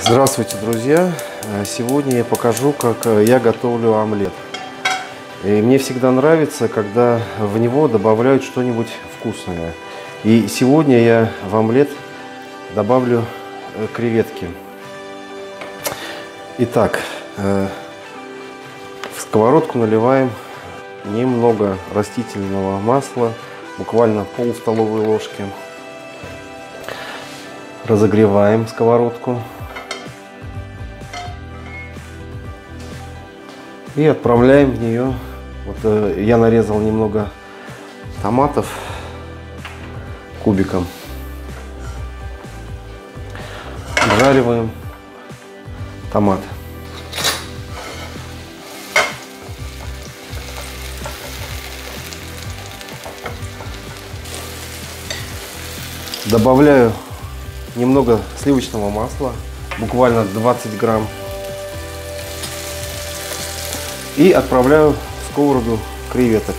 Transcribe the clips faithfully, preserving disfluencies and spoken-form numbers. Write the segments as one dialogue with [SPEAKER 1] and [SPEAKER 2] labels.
[SPEAKER 1] Здравствуйте, друзья! Сегодня я покажу, как я готовлю омлет. И мне всегда нравится, когда в него добавляют что-нибудь вкусное. И сегодня я в омлет добавлю креветки. Итак, в сковородку наливаем немного растительного масла, буквально пол столовой ложки. Разогреваем сковородку. И отправляем в нее, вот э, я нарезал немного томатов кубиком. Обжариваем томат. Добавляю немного сливочного масла, буквально двадцать грамм. И отправляю в сковороду креветок.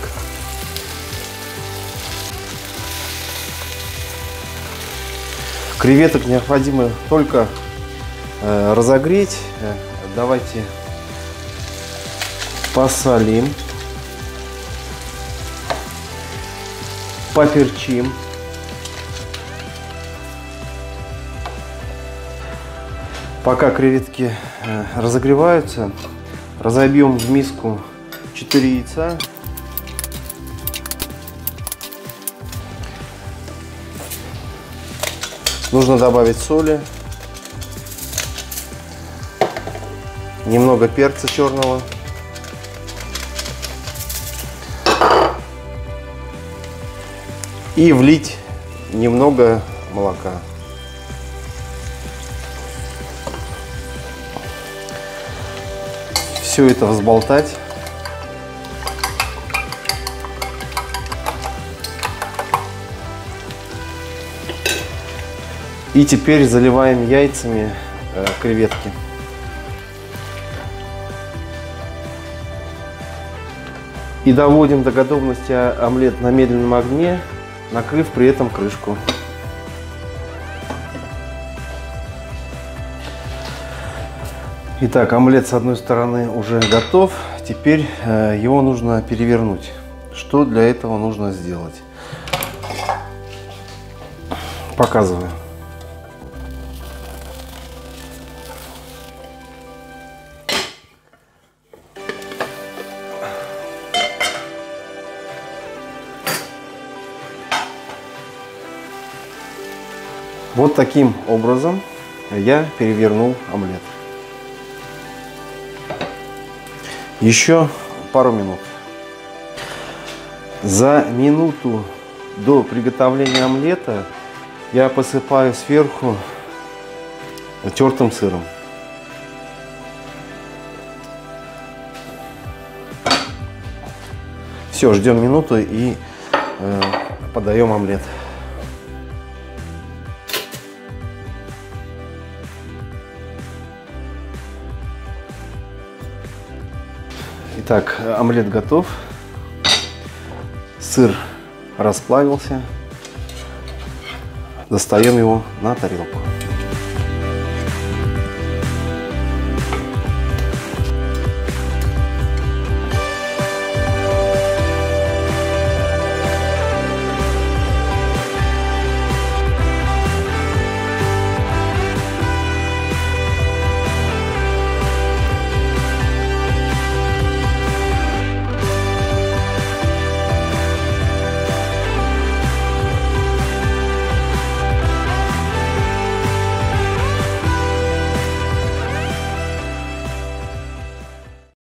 [SPEAKER 1] Креветок необходимо только э, разогреть. Э, давайте посолим, поперчим. Пока креветки э, разогреваются, разобьем в миску четыре яйца. Нужно добавить соли, немного перца черного, и влить немного молока. Все это взболтать. И теперь заливаем яйцами э, креветки. И доводим до готовности омлет на медленном огне, накрыв при этом крышку. Итак, омлет с одной стороны уже готов. Теперь э, его нужно перевернуть. Что для этого нужно сделать? Показываю. Вот таким образом я перевернул омлет. Еще пару минут. За минуту до приготовления омлета я посыпаю сверху тертым сыром. Все, ждем минуту и э, подаем омлет. Итак, омлет готов. Сыр расплавился. Достаем его на тарелку.